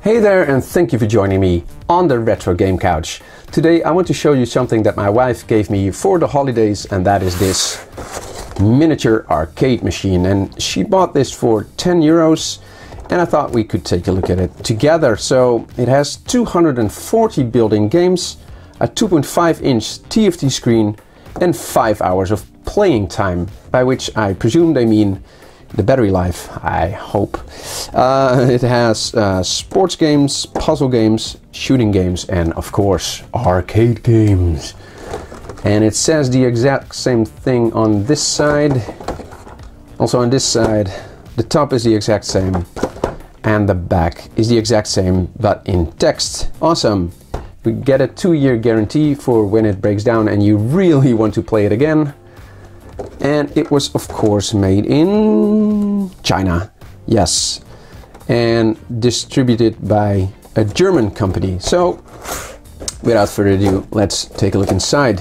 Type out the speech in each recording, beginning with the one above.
Hey there, and thank you for joining me on the Retro Game Couch. Today I want to show you something that my wife gave me for the holidays, and that is this miniature arcade machine. And she bought this for 10 euros, and I thought we could take a look at it together. So it has 240 built-in games, a 2.5-inch TFT screen, and 5 hours of playing time, by which I presume they mean the battery life, I hope. It has sports games, puzzle games, shooting games, and of course arcade games. And it says the exact same thing on this side. Also on this side, the top is the exact same and the back is the exact same, but in text. Awesome. We get a 2-year guarantee for when it breaks down and you really want to play it again. And it was of course made in China, yes, and distributed by a German company. So without further ado, let's take a look inside.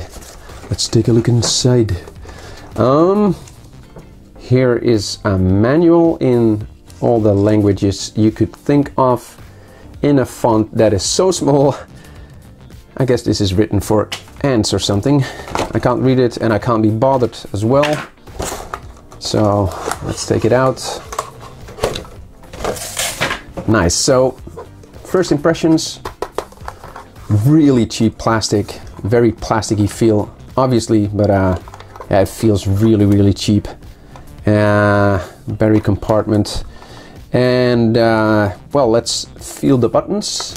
Here is a manual in all the languages you could think of, in a font that is so small. I guess this is written for ants or something. I can't read it and I can't be bothered as well. So let's take it out. Nice. So first impressions, really cheap plastic, very plasticky feel obviously, but yeah, it feels really cheap. Battery compartment, and well, let's feel the buttons.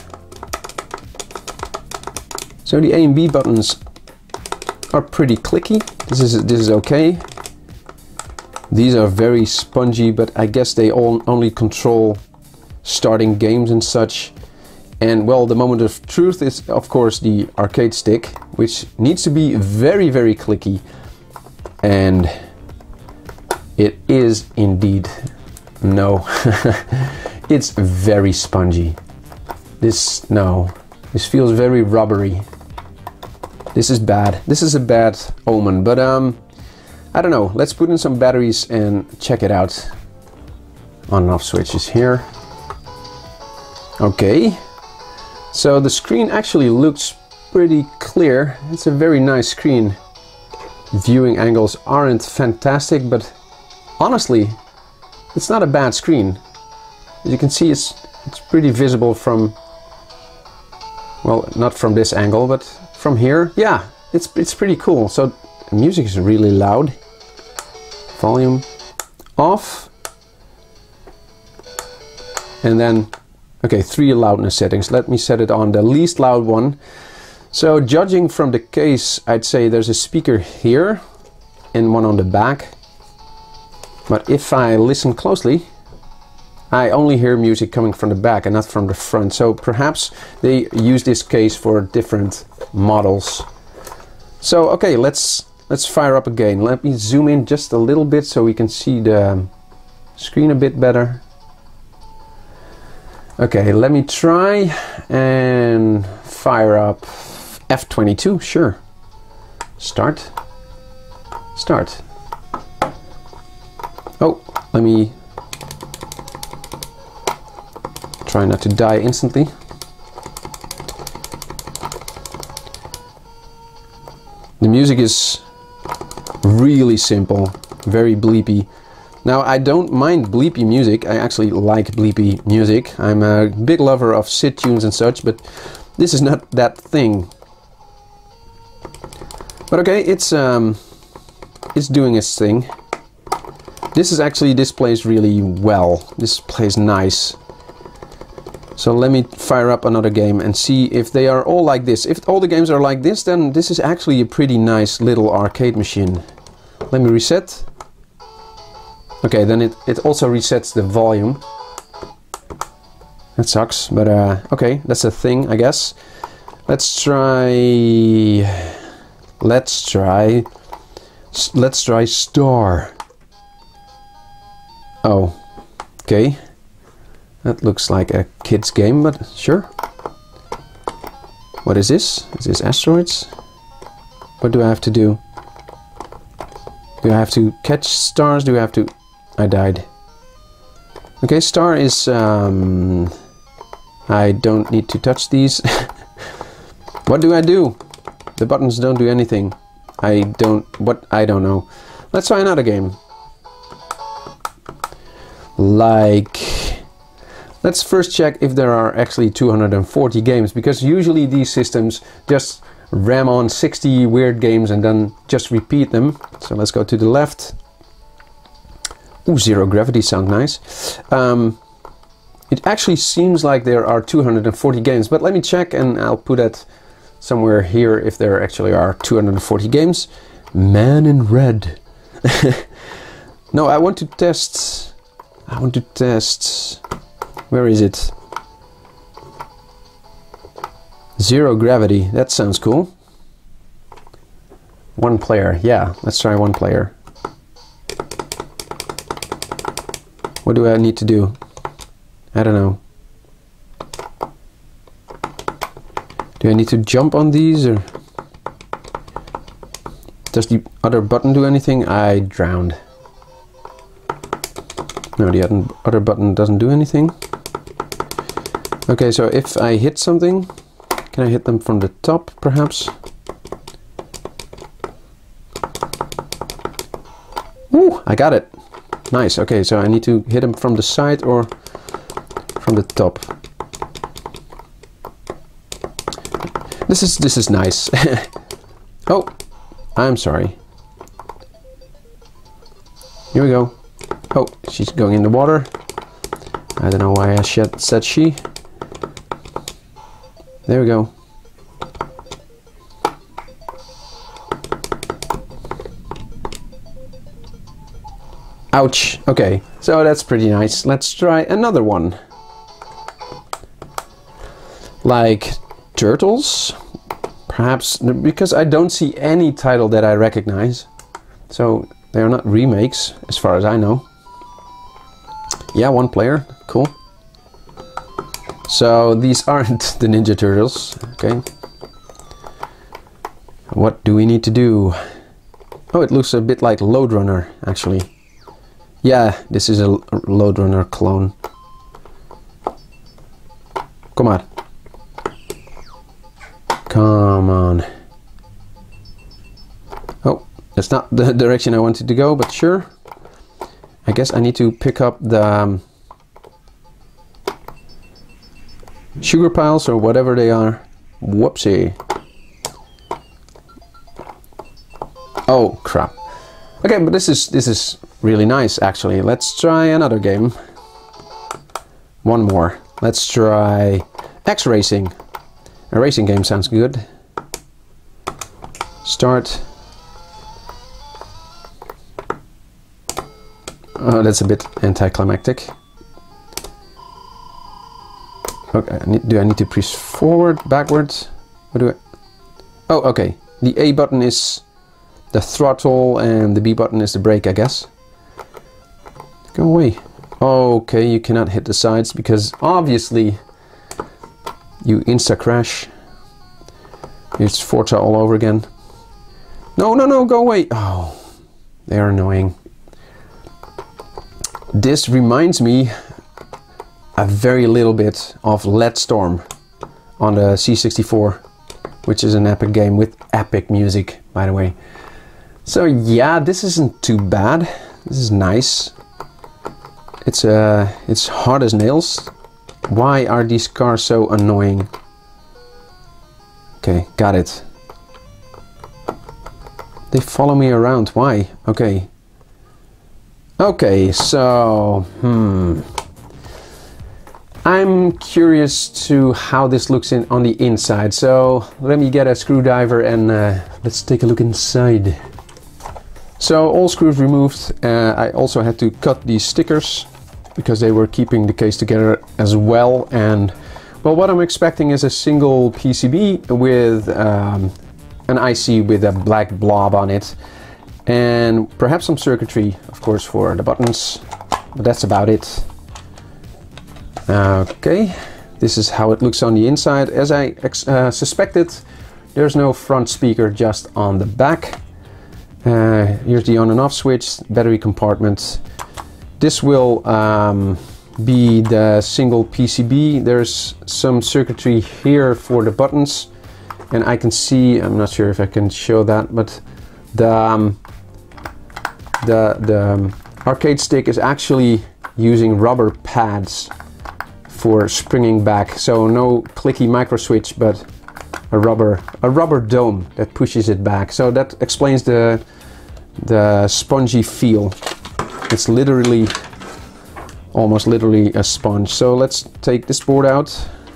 So the A and B buttons are pretty clicky. This is okay. These are very spongy, but I guess they only control starting games and such. And well, the moment of truth is of course the arcade stick, which needs to be very clicky, and it is indeed. No, it's very spongy. This feels very rubbery. This is bad. This is a bad omen, but I don't know. Let's put in some batteries and check it out. On and off switches here. Okay. So the screen actually looks pretty clear. It's a very nice screen. Viewing angles aren't fantastic, but honestly, it's not a bad screen. As you can see, it's pretty visible from, well, not from this angle, but from here. Yeah, it's pretty cool. So the music is really loud. Volume off. And then, okay, 3 loudness settings. Let me set it on the least loud one. So judging from the case, I'd say there's a speaker here and one on the back. But if I listen closely, I only hear music coming from the back and not from the front. So perhaps they use this case for different models. So okay, let's fire up again. Let me zoom in just a little bit so we can see the screen a bit better. Okay, let me try and fire up F22, sure. Start. Oh, let me try not to die instantly. The music is really simple, very bleepy. Now, I don't mind bleepy music. I actually like bleepy music. I'm a big lover of SID tunes and such, but this is not that thing. But okay, it's doing its thing. This plays really well. This plays nice. So let me fire up another game and see if they are all like this. If all the games are like this, then this is actually a pretty nice little arcade machine. Let me reset. Okay, then it also resets the volume. That sucks, but okay, that's a thing, I guess. Let's try Star. Oh, okay. That looks like a kid's game, but sure. What is this? Is this asteroids? What do I have to do? Do I have to catch stars? Do I have to... I died. Okay, star is... I I don't need to touch these. What do I do? The buttons don't do anything. I don't know. Let's try another game. Let's first check if there are actually 240 games, because usually these systems just ram on 60 weird games and then just repeat them. So let's go to the left. Ooh, Zero Gravity sounds nice. It actually seems like there are 240 games, but let me check and I'll put it somewhere here if there actually are 240 games. Man in Red. No, I want to test. Where is it? Zero Gravity. That sounds cool. One player. Yeah, let's try one player. What do I need to do? I don't know. Do I need to jump on these, or does the other button do anything? I drowned. No, the other button doesn't do anything. Okay, so if I hit something, can I hit them from the top, perhaps? Woo, I got it. Nice. Okay, so I need to hit them from the side or from the top. This is nice. Oh, I'm sorry. Here we go. Oh, she's going in the water. I don't know why I said she. There we go. Ouch. Okay, so that's pretty nice. Let's try another one. Like Turtles, perhaps, because I don't see any title that I recognize. So they are not remakes, as far as I know. Yeah, one player. Cool. So these aren't the Ninja Turtles. Okay. What do we need to do? Oh, it looks a bit like Lode Runner, actually. Yeah, this is a Lode Runner clone. Come on. Come on. Oh, that's not the direction I wanted to go, but sure. I guess I need to pick up the sugar piles or whatever they are. Whoopsie. Oh, crap. Okay, but this is really nice, actually. Let's try another game. One more. Let's try X Racing. A racing game sounds good. Start. Oh, that's a bit anticlimactic. Okay, do I need to press forward, backwards? What do I? Oh, okay. The A button is the throttle and the B button is the brake, I guess. Go away. Okay, you cannot hit the sides because obviously you insta-crash. It's Forza all over again. No, no, no, go away. Oh, they are annoying. This reminds me a very little bit of Let Storm on the C64, which is an epic game with epic music, by the way. So yeah, this isn't too bad. This is nice. It's hard as nails. Why are these cars so annoying? Okay, got it. They follow me around. Why? Okay. Okay, so I'm curious to how this looks on the inside. So let me get a screwdriver and let's take a look inside. So all screws removed. I also had to cut these stickers because they were keeping the case together as well. And well, what I'm expecting is a single PCB with an IC with a black blob on it, and perhaps some circuitry, of course, for the buttons, but that's about it. Okay, this is how it looks on the inside. As I suspected, there's no front speaker, just on the back. Here's the on and off switch, battery compartment. This will be the single PCB. There's some circuitry here for the buttons, and I can see, I'm not sure if I can show that, but the arcade stick is actually using rubber pads for springing back. So no clicky micro switch, but a rubber dome that pushes it back. So that explains the spongy feel. It's literally, almost literally a sponge. So let's take this board out,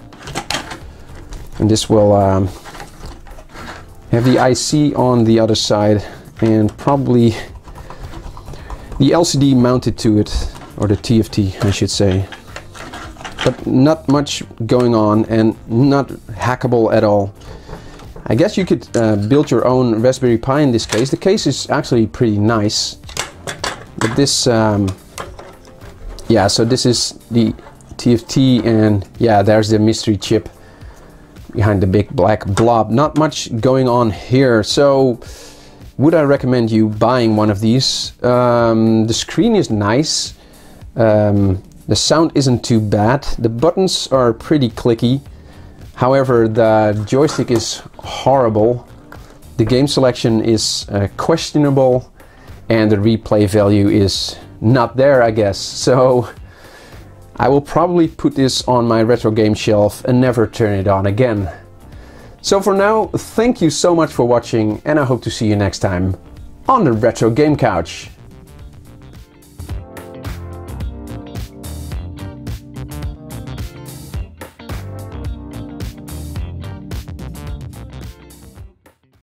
and this will have the IC on the other side, and probably the LCD mounted to it, or the TFT I should say. But not much going on and not hackable at all. I guess you could build your own Raspberry Pi in this case. The case is actually pretty nice. But this, yeah, so this is the TFT, and yeah, there's the mystery chip behind the big black blob. Not much going on here. So would I recommend you buying one of these? The screen is nice. The sound isn't too bad. The buttons are pretty clicky. However, the joystick is horrible. The game selection is questionable, and the replay value is not there, I guess. So I will probably put this on my retro game shelf and never turn it on again. So for now, thank you so much for watching, and I hope to see you next time on the Retro Game Couch.